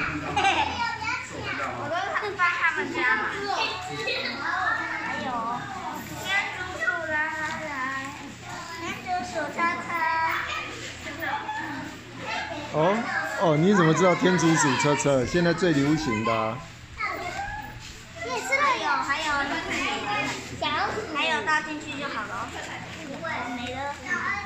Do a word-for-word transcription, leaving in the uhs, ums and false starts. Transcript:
我都帮他们家买。还有天竺鼠来来来，天竺鼠车车。 哦哦，你怎么知道天竺鼠车车现在最流行的、啊？ 也是还有还有小，还有倒进去就好了。没了。